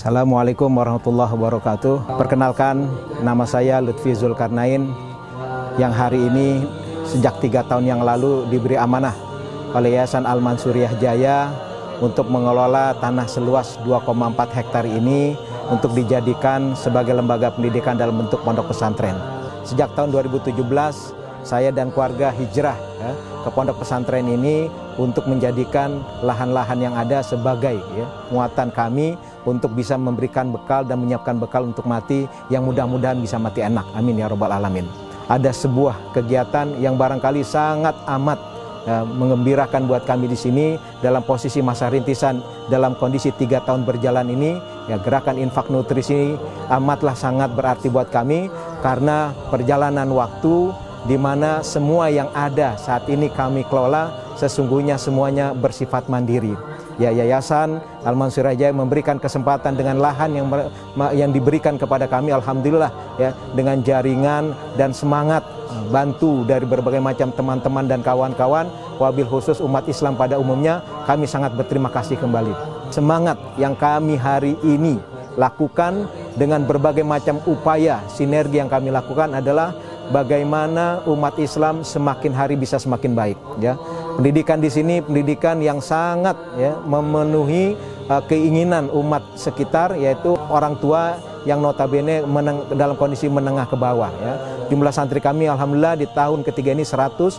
Assalamualaikum warahmatullahi wabarakatuh. Perkenalkan, nama saya Lutfi Zulkarnain yang hari ini sejak 3 tahun yang lalu diberi amanah oleh Yayasan Al-Mansuriah Jaya untuk mengelola tanah seluas 2,4 hektar ini untuk dijadikan sebagai lembaga pendidikan dalam bentuk pondok pesantren. Sejak tahun 2017 saya dan keluarga hijrah ke pondok pesantren ini untuk menjadikan lahan-lahan yang ada sebagai muatan kami untuk bisa memberikan bekal dan menyiapkan bekal untuk mati yang mudah-mudahan bisa mati enak. Amin ya robbal alamin. Ada sebuah kegiatan yang barangkali sangat amat mengembirakan buat kami di sini dalam posisi masa rintisan dalam kondisi 3 tahun berjalan ini. Gerakan infak nutrisi amatlah sangat berarti buat kami karena perjalanan waktu di mana semua yang ada saat ini kami kelola sesungguhnya semuanya bersifat mandiri. Yayasan Al-Mansuriah Jaya memberikan kesempatan dengan lahan yang diberikan kepada kami, alhamdulillah dengan jaringan dan semangat bantu dari berbagai macam teman-teman dan kawan-kawan, wabil khusus umat Islam pada umumnya, kami sangat berterima kasih kembali. Semangat yang kami hari ini lakukan dengan berbagai macam upaya sinergi yang kami lakukan adalah bagaimana umat Islam semakin hari bisa semakin baik. Pendidikan di sini pendidikan yang sangat memenuhi keinginan umat sekitar, yaitu orang tua yang notabene dalam kondisi menengah ke bawah. Jumlah santri kami alhamdulillah di tahun ketiga ini 140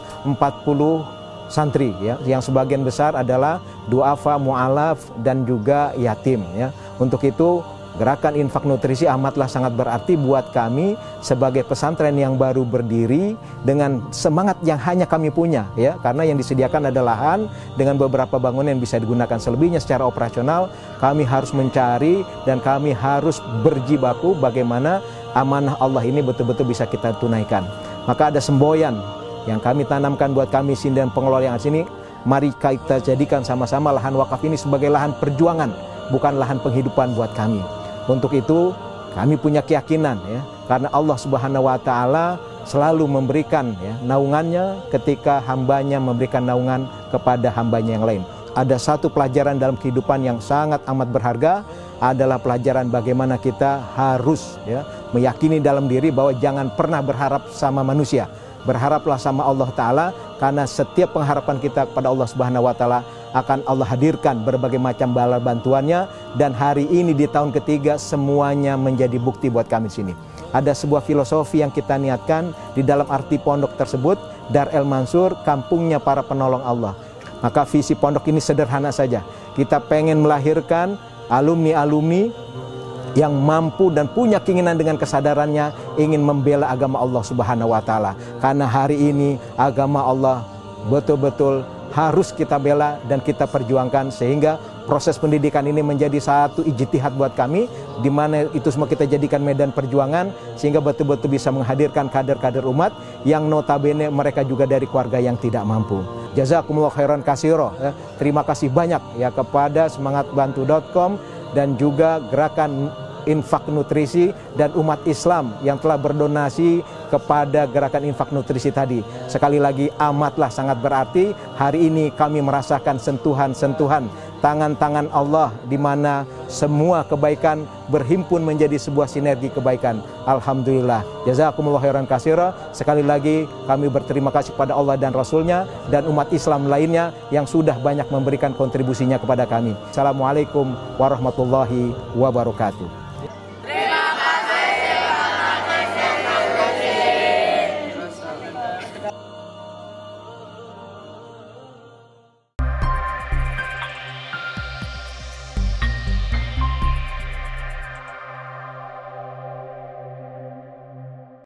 santri, yang sebagian besar adalah duafa, mu'alaf dan juga yatim. Untuk itu gerakan infak nutrisi amatlah sangat berarti buat kami sebagai pesantren yang baru berdiri dengan semangat yang hanya kami punya, karena yang disediakan adalah lahan dengan beberapa bangunan yang bisa digunakan. Selebihnya secara operasional kami harus mencari dan kami harus berjibaku bagaimana amanah Allah ini betul-betul bisa kita tunaikan. Maka ada semboyan yang kami tanamkan buat kami sini dan pengelola yang sini. Mari kita jadikan sama-sama lahan wakaf ini sebagai lahan perjuangan, bukan lahan penghidupan buat kami. Untuk itu kami punya keyakinan, karena Allah Subhanahu wa Ta'ala selalu memberikan naungannya ketika hambanya memberikan naungan kepada hambanya yang lain. Ada satu pelajaran dalam kehidupan yang sangat amat berharga, adalah pelajaran bagaimana kita harus meyakini dalam diri bahwa jangan pernah berharap sama manusia. Berharaplah sama Allah Ta'ala, karena setiap pengharapan kita kepada Allah Subhanahu wa Ta'ala akan Allah hadirkan berbagai macam bala bantuannya. Dan hari ini di tahun ketiga semuanya menjadi bukti buat kami di sini. Ada sebuah filosofi yang kita niatkan di dalam arti pondok tersebut, Dar El Mansur, kampungnya para penolong Allah. Maka visi pondok ini sederhana saja. Kita pengen melahirkan alumni-alumni yang mampu dan punya keinginan dengan kesadarannya ingin membela agama Allah Subhanahu wa Ta'ala. Karena hari ini agama Allah betul-betul harus kita bela dan kita perjuangkan, sehingga proses pendidikan ini menjadi satu ijtihad buat kami, di mana itu semua kita jadikan medan perjuangan sehingga betul-betul bisa menghadirkan kader-kader umat yang notabene mereka juga dari keluarga yang tidak mampu. Jazakumullah khairan katsira. Terima kasih banyak kepada semangatbantu.com dan juga gerakan infak nutrisi dan umat Islam yang telah berdonasi kepada gerakan infak nutrisi tadi. Sekali lagi amatlah sangat berarti. Hari ini kami merasakan sentuhan-sentuhan tangan-tangan Allah, di mana semua kebaikan berhimpun menjadi sebuah sinergi kebaikan. Alhamdulillah. Jazakumullah khairan katsira. Sekali lagi kami berterima kasih kepada Allah dan Rasulnya dan umat Islam lainnya yang sudah banyak memberikan kontribusinya kepada kami. Assalamualaikum warahmatullahi wabarakatuh.